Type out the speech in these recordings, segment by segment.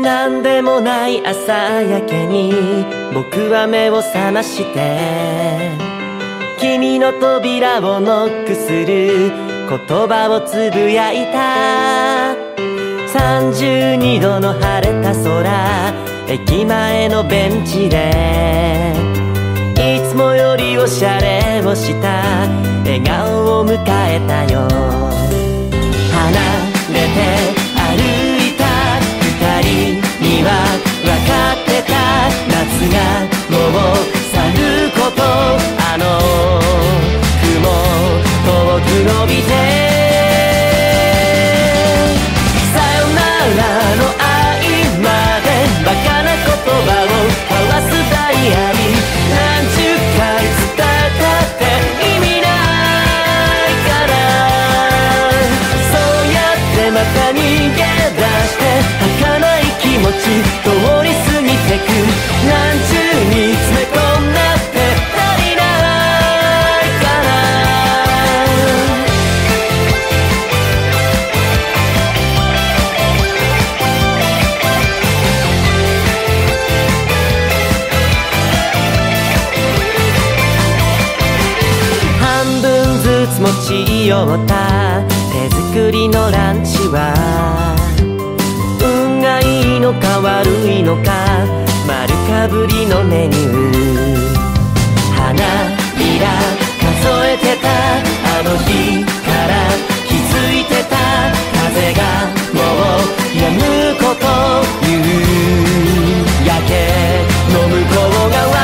なんでもない朝焼けに僕は目を覚まして君の扉をノックする言葉をつぶやいた。32度の晴れた空、駅前のベンチでいつもよりおしゃれをした笑顔を迎えたよ。離れて歩いた二人には分かってた。夏がもう去ること、あの雲遠く伸びてさよならの合間でバカな言葉を交わすダイアリー。何十回伝えたって意味ないから、そうやってまた逃げ出して儚い気持ち通り過ぎてく。何重に詰め込んだって足りないから。半分ずつ持ち寄った手作りのランチは運がいいのか悪いのか丸かぶりのメニュー。花びら数えてたあの日から気づいてた。風がもう止むこと夕焼けの向こう側、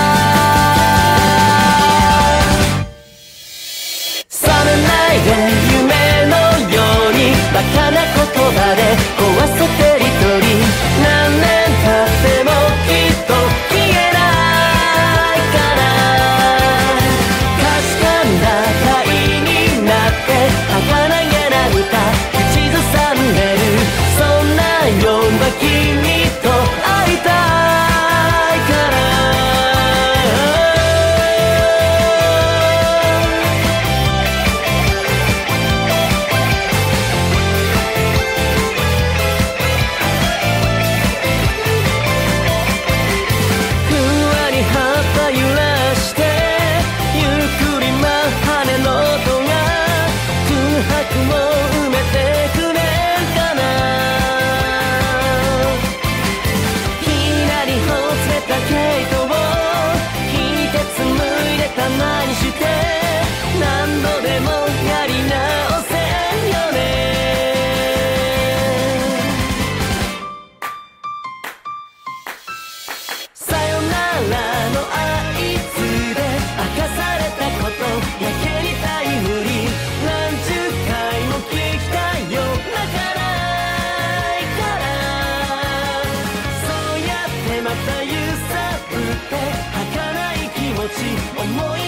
覚めないで夢のようにバカな言葉で壊すテリトリー。何年経ってもきっと消えないから、かすかんだ貝になって儚げな歌口ずさんでる。そんな夜は君と会いたいから。何度でもやり直せんよね。さよならの合図で明かされたことやけにタイムリー。何十回も聞きたいよ泣かないから、そうやってまた揺さぶって儚い気持ち思い